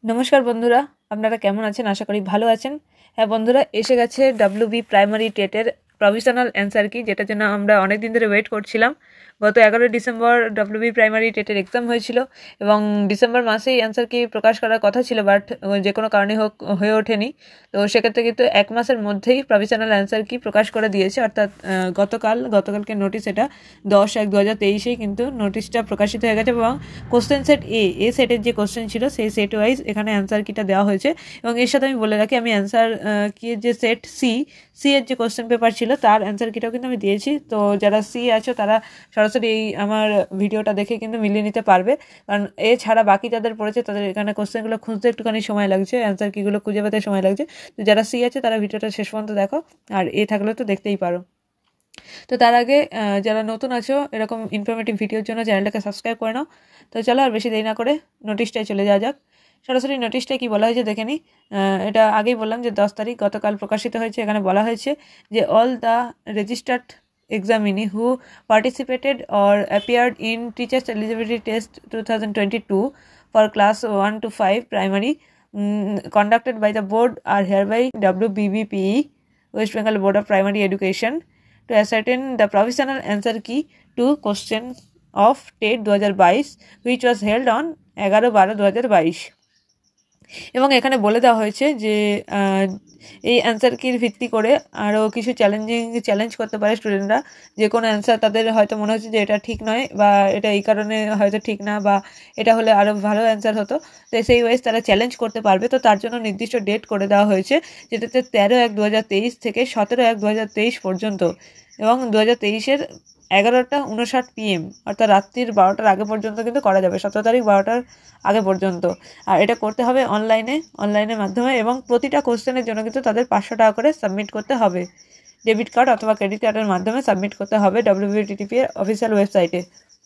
নমস্কার বন্ধুরা, আপনারা কেমন আছেন? আশা করি ভালো আছেন। হ্যাঁ বন্ধুরা, এসে গেছে WB প্রাইমারি টেটের প্রভিশনাল অ্যান্সার কি, যেটার জন্য আমরা অনেক দিন ধরে ওয়েট করছিলাম। গত 11 ডিসেম্বর WB প্রাইমারি টেটের এক্সাম হয়েছিল এবং ডিসেম্বর মাসেই অ্যান্সার কি প্রকাশ করার কথা ছিল, বাট যে কোনো কারণে হোক হয়ে ওঠেনি। তো সেক্ষেত্রে কিন্তু এক মাসের মধ্যেই প্রভিশনাল অ্যান্সার কি প্রকাশ করে দিয়েছে, অর্থাৎ গতকালকে নোটিশ, এটা 10/1/2023 কিন্তু নোটিশটা প্রকাশিত হয়ে গেছে। এবং কোশ্চেন সেট এ সেটের যে কোশ্চেন ছিল সেই সেট ওয়াইজ এখানে অ্যান্সার কিটা দেওয়া হয়েছে। এবং এর সাথে আমি বলে রাখি, আমি অ্যান্সার কি যে সেট সি এর যে কোশ্চেন পেপার ছিল তার অ্যান্সার কিটাও কিন্তু আমি দিয়েছি। তো যারা সি আছো তারা সরাসরি এই আমার ভিডিওটা দেখে কিন্তু মিলিয়ে নিতে পারবে, কারণ এছাড়া বাকি যাদের পড়েছে তাদের এখানে কোশ্চেনগুলো খুঁজতে একটুখানি সময় লাগছে, অ্যান্সার কিগুলো খুঁজে পেতে সময় লাগছে। তো যারা সি আছে তারা ভিডিওটা শেষ পর্যন্ত দেখো, আর থাকলে তো দেখতেই পারো। তো তার আগে যারা নতুন আছো এরকম ইনফরমেটিভ ভিডিওর জন্য চ্যানেলটাকে সাবস্ক্রাইব করে নাও। তো চলো আর বেশি দেরি না করে নোটিশটায় চলে যাওয়া যাক। সরাসরি নোটিশটায় কী বলা হয়েছে দেখে নিই। এটা আগেই বললাম যে 10 তারিখ গতকাল প্রকাশিত হয়েছে। এখানে বলা হয়েছে যে all the registered examinee who participated or appeared in teachers eligibility test 2022 for class 1 to 5 primary conducted by the board are hereby WBBPE West Bengal Board of Primary Education to ascertain the provisional answer key to question of TET 2022 which was held on 11/12/2022। এবং এখানে বলে দেওয়া হয়েছে যে এই answer কির ভিত্তি করে আরও কিছু চ্যালেঞ্জ করতে পারে স্টুডেন্টরা। যে কোনো অ্যান্সার তাদের হয়তো মনে হচ্ছে যে এটা ঠিক নয়, বা এটা এই কারণে হয়তো ঠিক না, বা এটা হলে আরও ভালো অ্যান্সার হতো, তো সেই ওয়াইজ তারা চ্যালেঞ্জ করতে পারবে। তো তার জন্য নির্দিষ্ট ডেট করে দেওয়া হয়েছে, যেটাতে 13/1/2023 থেকে 17/1/2023 পর্যন্ত, এবং 2023-এর 11:59 PM অর্থাৎ রাত্রির 12টার আগে পর্যন্ত কিন্তু করা যাবে, 17 তারিখ 12টার আগে পর্যন্ত। আর এটা করতে হবে অনলাইনের মাধ্যমে, এবং প্রতিটা কোশ্চেনের জন্য কিন্তু তাদের 500 টাকা করে সাবমিট করতে হবে। ডেবিট কার্ড অথবা ক্রেডিট কার্ডের মাধ্যমে সাবমিট করতে হবে WBTTP এর অফিসিয়াল ওয়েবসাইটে।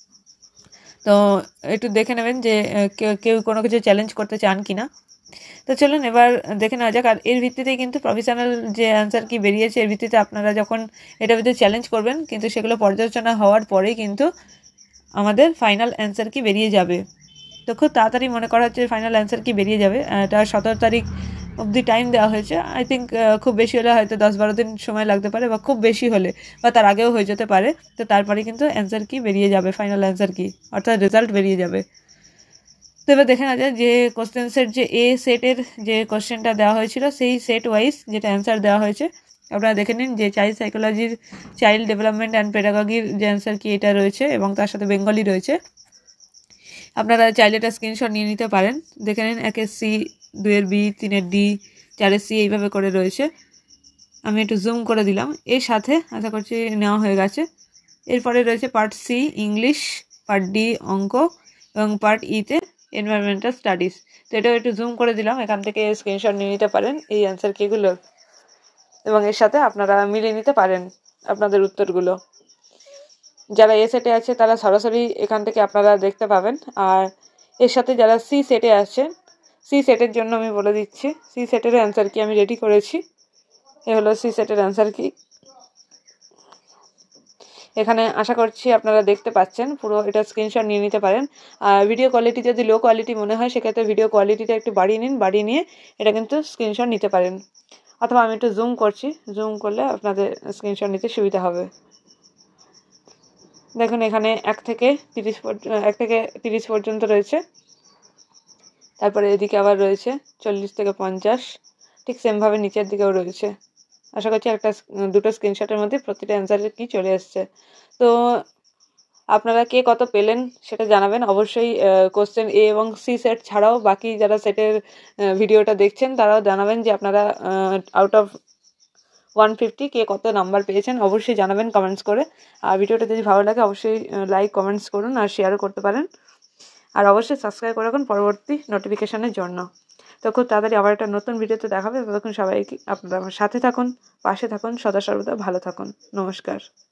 তো একটু দেখে নেবেন যে কেউ কোনো কিছু চ্যালেঞ্জ করতে চান কি না। তো চলুন এবার দেখে নেওয়া যাক। আর এর ভিত্তিতেই কিন্তু প্রফেশনাল যে অ্যান্সার কি বেরিয়েছে, এর ভিত্তিতে আপনারা যখন এটার ভিতরে চ্যালেঞ্জ করবেন, কিন্তু সেগুলো পর্যালোচনা হওয়ার পরেই কিন্তু আমাদের ফাইনাল অ্যান্সার কি বেরিয়ে যাবে। তো খুব তাড়াতাড়ি মনে করা হচ্ছে ফাইনাল অ্যান্সার কি বেরিয়ে যাবে। এটা 17 তারিখ অবধি টাইম দেওয়া হয়েছে। আই থিঙ্ক খুব বেশি হলে হয়তো 10-12 দিন সময় লাগতে পারে, বা খুব বেশি হলে বা তার আগেও হয়ে যেতে পারে। তো তারপরে কিন্তু অ্যান্সার কি বেরিয়ে যাবে, ফাইনাল অ্যান্সার কি অর্থাৎ রেজাল্ট বেরিয়ে যাবে। তো এবার দেখে নেওয়া যায় যে কোশ্চেন সেট যে এ সেটের যে কোশ্চেনটা দেওয়া হয়েছিল সেই সেট ওয়াইজ যেটা অ্যান্সার দেওয়া হয়েছে, আপনারা দেখে নিন যে চাইল্ড সাইকোলজির, চাইল্ড ডেভেলপমেন্ট অ্যান্ড পেডাগজির যে অ্যান্সার কি এটা রয়েছে, এবং তার সাথে বেঙ্গলি রয়েছে। আপনারা চাইলে এটা স্ক্রিনশট নিয়ে নিতে পারেন। দেখে নিন 1-এর সি, 2-এর বি, 3-এর ডি, 4-এর সি, এইভাবে করে রয়েছে। আমি একটু জুম করে দিলাম। এর সাথে আশা করছি নেওয়া হয়ে গেছে। এরপরে রয়েছে part C English, part D অঙ্ক, এবং পার্ট ইতে এনভায়রনমেন্টাল স্টাডিজ। তো এটাও একটু জুম করে দিলাম, এখান থেকে স্ক্রিনশট নিয়ে নিতে পারেন এই অ্যান্সার কিগুলো, এবং এর সাথে আপনারা মিলিয়ে নিতে পারেন আপনাদের উত্তরগুলো। যারা এ সেটে আছে তারা সরাসরি এখান থেকে আপনারা দেখতে পাবেন। আর এর সাথে যারা সি সেটে আছেন, সি সেটের জন্য আমি বলে দিচ্ছি সি সেটের অ্যান্সার কি আমি রেডি করেছি। এ হলো সি সেটের অ্যান্সার কি। এখানে আশা করছি আপনারা দেখতে পাচ্ছেন, পুরো এটা স্ক্রিনশট নিয়ে নিতে পারেন। আর ভিডিও কোয়ালিটি যদি লো কোয়ালিটি মনে হয় সেক্ষেত্রে ভিডিও কোয়ালিটিটা একটু বাড়িয়ে নিন, বাড়িয়ে নিয়ে এটা কিন্তু স্ক্রিনশট নিতে পারেন। অথবা আমি একটু জুম করছি, জুম করলে আপনাদের স্ক্রিনশট নিতে সুবিধা হবে। দেখুন এখানে 1 থেকে 30 পর্যন্ত রয়েছে। তারপরে এদিকে আবার রয়েছে 40 থেকে 50, ঠিক সেমভাবে নিচের দিকেও রয়েছে। আশা করছি দুটো স্ক্রিনশটের মধ্যে প্রতিটা অ্যান্সারের কি চলে এসছে। তো আপনারা কে কত পেলেন সেটা জানাবেন অবশ্যই। কোশ্চেন এ এবং সি সেট ছাড়াও বাকি যারা সেটের ভিডিওটা দেখছেন তারাও জানাবেন যে আপনারা আউট অফ 150 কে কত নাম্বার পেয়েছেন, অবশ্যই জানাবেন কমেন্টস করে। আর ভিডিওটা যদি ভালো লাগে অবশ্যই লাইক কমেন্টস করুন আর শেয়ারও করতে পারেন। আর অবশ্যই সাবস্ক্রাইব করে রাখুন পরবর্তী নোটিফিকেশানের জন্য। তো খুব তাড়াতাড়ি আবার একটা নতুন ভিডিওতে দেখাবে। ততক্ষণ সবাইকে আপনারা আমার সাথে থাকুন, পাশে থাকুন, সদা সর্বদা ভালো থাকুন। নমস্কার।